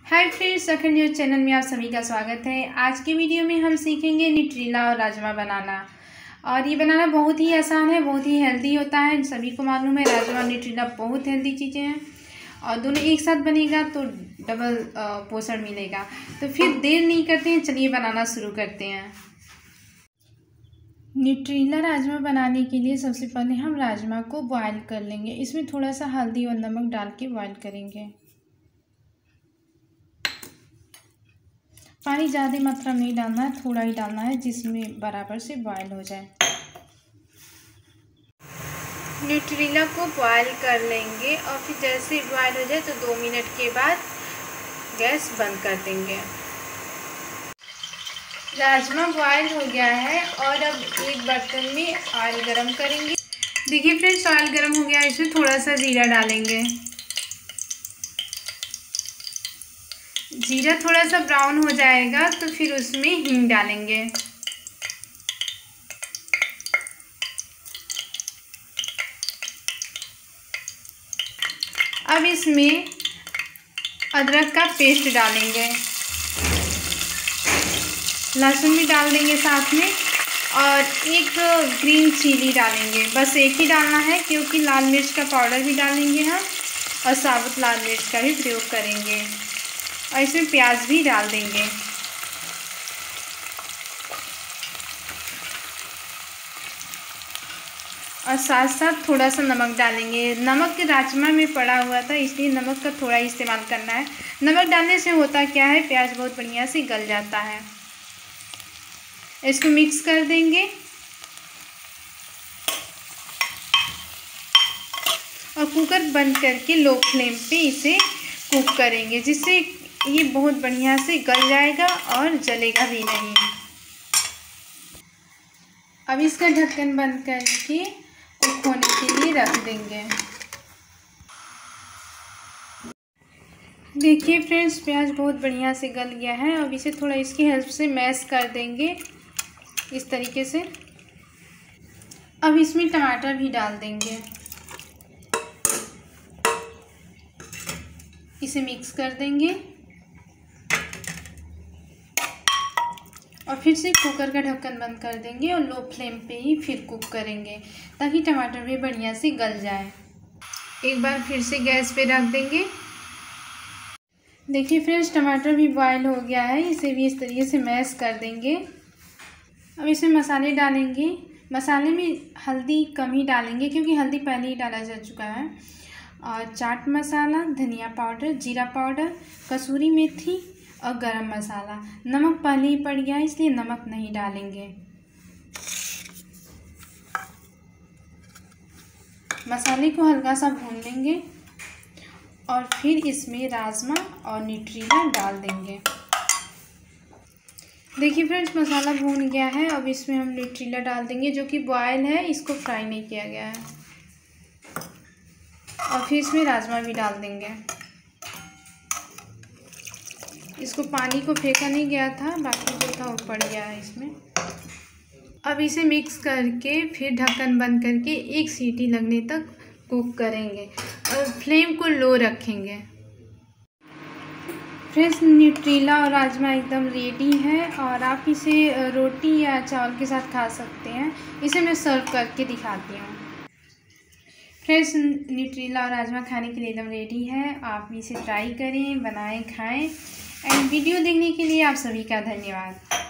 हाय friends, Akhand news channel में आप सभी का स्वागत है। आज के वीडियो में हम सीखेंगे न्यूट्रेला और राजमा बनाना। और ये बनाना बहुत ही आसान है, बहुत ही हेल्दी होता है। सभी को मालूम है राजमा और न्यूट्रेला बहुत हेल्दी चीज़ें हैं और दोनों एक साथ बनेगा तो डबल पोषण मिलेगा। तो फिर देर नहीं करते हैं, चलिए बनाना शुरू करते हैं। न्यूट्रेला राजमा बनाने के लिए सबसे पहले हम राजमा को बॉयल कर लेंगे। इसमें थोड़ा सा हल्दी और नमक डाल के बॉयल करेंगे। पानी ज़्यादा मात्रा में नहीं डालना है, थोड़ा ही डालना है जिसमें बराबर से बॉयल हो जाए। न्यूट्रेला को बॉयल कर लेंगे और फिर जैसे ही बॉयल हो जाए तो 2 मिनट के बाद गैस बंद कर देंगे। राजमा बॉयल हो गया है और अब एक बर्तन में ऑयल गरम करेंगे। देखिए फ्रेंड्स, ऑयल गरम हो गया, इसमें थोड़ा सा जीरा डालेंगे। जीरा थोड़ा सा ब्राउन हो जाएगा तो फिर उसमें हींग डालेंगे। अब इसमें अदरक का पेस्ट डालेंगे, लहसुन भी डाल देंगे साथ में और एक ग्रीन चिली डालेंगे। बस एक ही डालना है क्योंकि लाल मिर्च का पाउडर भी डालेंगे हम और साबुत लाल मिर्च का भी प्रयोग करेंगे और इसमें प्याज भी डाल देंगे। और साथ साथ थोड़ा सा नमक डालेंगे। नमक राजमा में पड़ा हुआ था इसलिए नमक का थोड़ा इस्तेमाल करना है। नमक डालने से होता क्या है, प्याज बहुत बढ़िया से गल जाता है। इसको मिक्स कर देंगे और कुकर बंद करके लो फ्लेम पे इसे कुक करेंगे, जिससे ये बहुत बढ़िया से गल जाएगा और जलेगा भी नहीं। अब इसका ढक्कन बंद करके कुक होने के लिए रख देंगे। देखिए फ्रेंड्स, प्याज बहुत बढ़िया से गल गया है। अब इसे थोड़ा इसकी हेल्प से मैश कर देंगे इस तरीके से। अब इसमें टमाटर भी डाल देंगे, इसे मिक्स कर देंगे और फिर से कुकर का ढक्कन बंद कर देंगे और लो फ्लेम पे ही फिर कुक करेंगे ताकि टमाटर भी बढ़िया से गल जाए। एक बार फिर से गैस पे रख देंगे। देखिए फ्रेंड्स, टमाटर भी बॉयल हो गया है, इसे भी इस तरीके से मैश कर देंगे। अब इसमें मसाले डालेंगे। मसाले में हल्दी कम ही डालेंगे क्योंकि हल्दी पहले ही डाला जा चुका है। और चाट मसाला, धनिया पाउडर, जीरा पाउडर, कसूरी मेथी और गरम मसाला। नमक पहले ही पड़ गया है इसलिए नमक नहीं डालेंगे। मसाले को हल्का सा भून लेंगे और फिर इसमें राजमा और न्यूट्रेला डाल देंगे। देखिए फ्रेंड्स, मसाला भून गया है। अब इसमें हम न्यूट्रेला डाल देंगे जो कि बॉयल है, इसको फ्राई नहीं किया गया है। और फिर इसमें राजमा भी डाल देंगे। इसको पानी को फेंका नहीं गया था, बाकी जो था वो पड़ गया है इसमें। अब इसे मिक्स करके फिर ढक्कन बंद करके 1 सीटी लगने तक कुक करेंगे और फ्लेम को लो रखेंगे। फ्रेंड्स, न्यूट्रेला और राजमा एकदम रेडी है और आप इसे रोटी या चावल के साथ खा सकते हैं। इसे मैं सर्व करके दिखाती हूँ। फ्रेंड्स, न्यूट्रेला और राजमा खाने के लिए एकदम रेडी है। आप इसे ट्राई करें, बनाएं, खाएं। एंड वीडियो देखने के लिए आप सभी का धन्यवाद।